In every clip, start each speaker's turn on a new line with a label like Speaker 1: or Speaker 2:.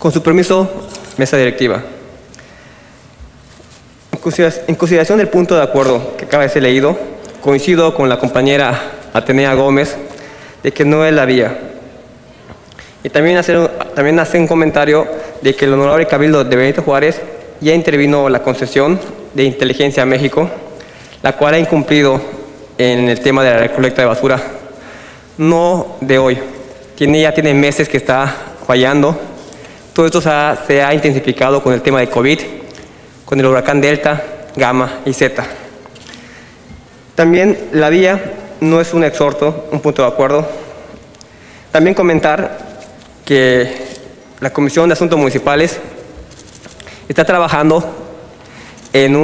Speaker 1: Con su permiso, mesa directiva. En consideración del punto de acuerdo que acaba de ser leído, coincido con la compañera Atenea Gómez de que no es la vía. Y también hacer un comentario de que el honorable Cabildo de Benito Juárez ya intervino la concesión de Inteligencia México, la cual ha incumplido en el tema de la recolecta de basura. No de hoy, ya tiene meses que está fallando. Todo esto se ha intensificado con el tema de COVID, con el huracán Delta, Gamma y Zeta. También la vía no es un exhorto, un punto de acuerdo. También comentar que la Comisión de Asuntos Municipales está trabajando en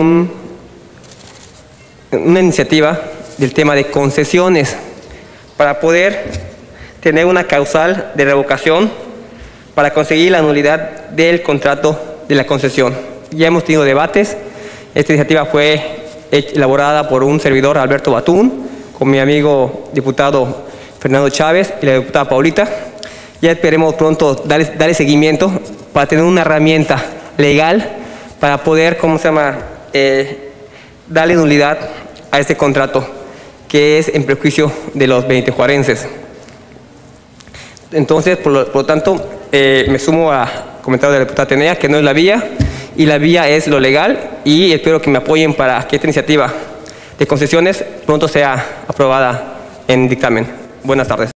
Speaker 1: una iniciativa del tema de concesiones para poder tener una causal de revocación para conseguir la nulidad del contrato de la concesión. Ya hemos tenido debates. Esta iniciativa fue elaborada por un servidor, Alberto Batún, con mi amigo diputado Fernando Chávez y la diputada Paulita. Ya esperemos pronto darle seguimiento para tener una herramienta legal para poder, darle nulidad a este contrato que es en perjuicio de los benitojuarenses. Entonces, por lo tanto, me sumo al comentario de la diputada Atenea, que no es la vía, y la vía es lo legal, y espero que me apoyen para que esta iniciativa de concesiones pronto sea aprobada en dictamen. Buenas tardes.